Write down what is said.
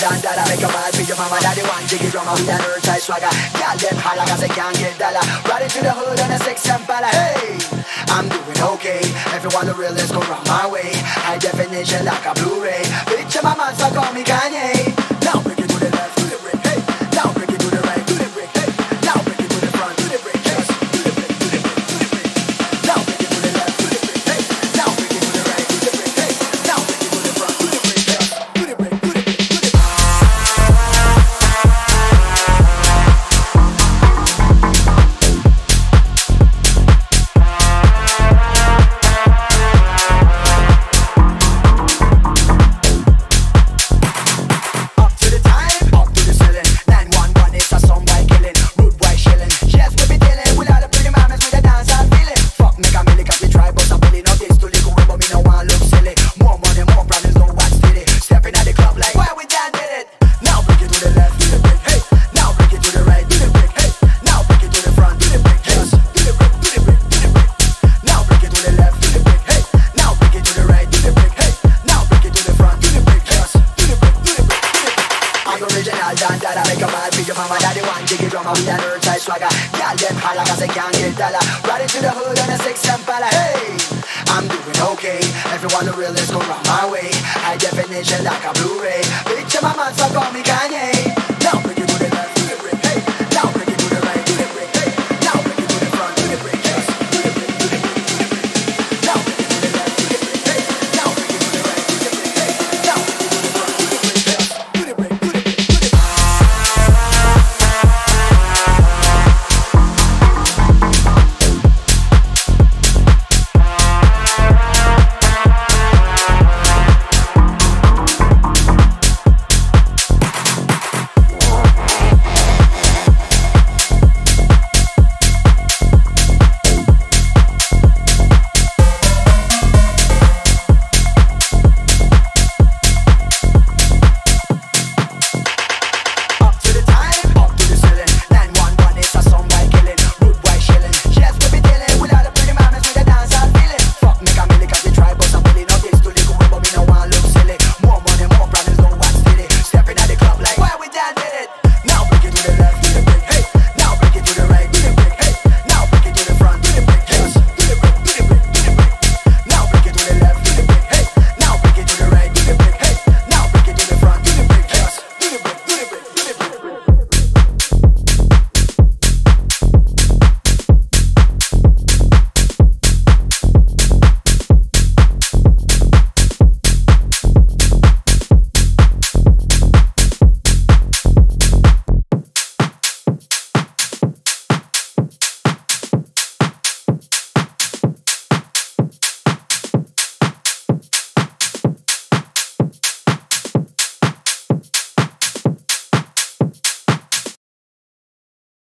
dan dada. Make a bad for your mama, daddy one jiggy drummer with an earth-tight swagger. Y'all them holla cause they can't get dollar. Riding to the hood on a six and pala. Hey, I'm doing okay. Everyone the realest go round my way. High definition like a Blu-ray. Bitch, my man, so call me Kanye. Now break it to the left, to the brick, hey. Now break it to the right, to the brick, hey. Now break it to the front, to the brick, hey. To the brick, to the brick, to the brick. Now break it to the left, to the brick, hey. Now break it to the right, to the brick, hey. Now break it to the front, to the brick, hey. To the brick, to the brick, to the brick. Riding to the hood on a six and pala. Hey, I'm doing okay. Everyone the realest go round my way. High definition like a Blu-ray.